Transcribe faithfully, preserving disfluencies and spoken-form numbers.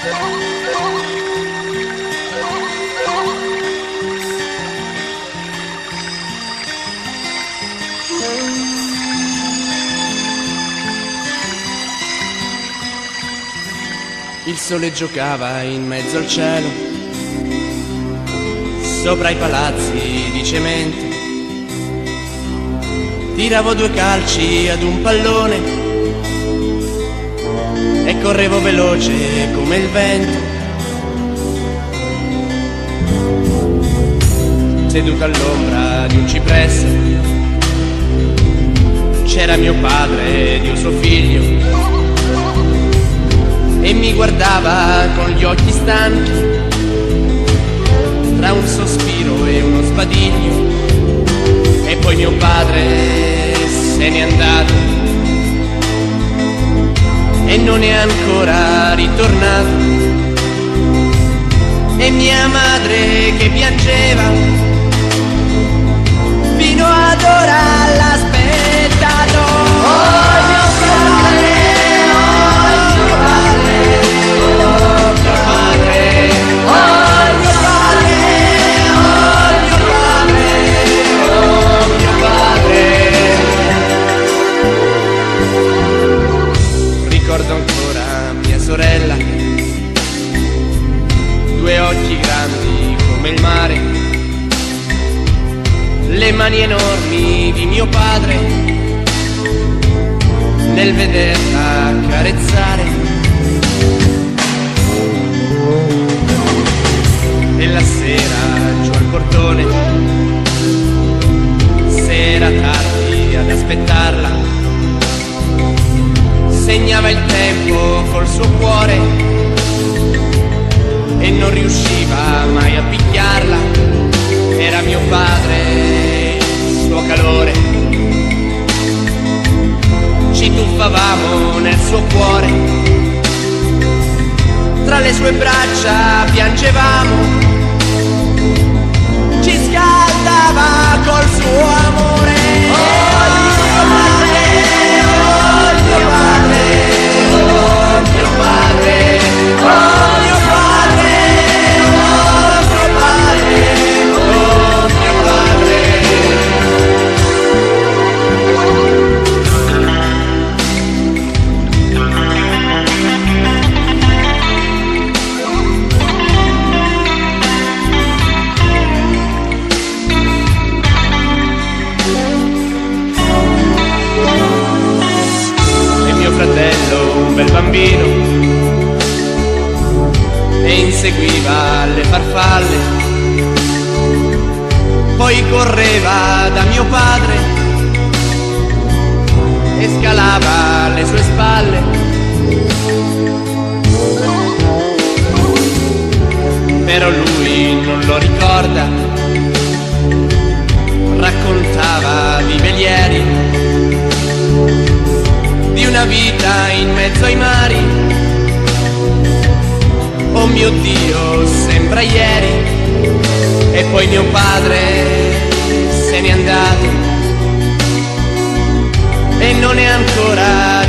Il sole giocava in mezzo al cielo, sopra i palazzi di cemento. Tiravo due calci ad un pallone e correvo veloce come il vento. Seduto all'ombra di un cipresso c'era mio padre ed io suo figlio, e mi guardava con gli occhi stanchi, tra un sospiro e uno sbadiglio. E poi mio padre se n'è andato e non è ancora ritornato. E mia madre che piangeva fino ad ora l'ha aspettato. Oh mio padre, oh mio padre, oh mio padre, oh mio padre, oh mio padre, oh mio padre. Ricordo ancora mia sorella, due occhi grandi come il mare, le mani enormi di mio padre nel vederla carezzare. E la sera giù al portone, se era tardi ad aspettarla, segnava il tempo col suo cuore e non riusciva mai a picchiarla. Era mio padre, il suo calore, ci tuffavamo nel suo cuore, tra le sue braccia piangevamo, ci scaldava col suo amore. Oh mio padre, oh mio padre, oh mio padre, oh mio padre, oh mio padre, oh mio padre. Un bel bambino e inseguiva le farfalle, poi correva da mio padre e scalava le sue spalle. Però lui non lo ricorda, raccontava di velieri, di una vita in mezzo ai mari. Oh mio Dio, sembra ieri. E poi mio padre se n'è andato e non è ancora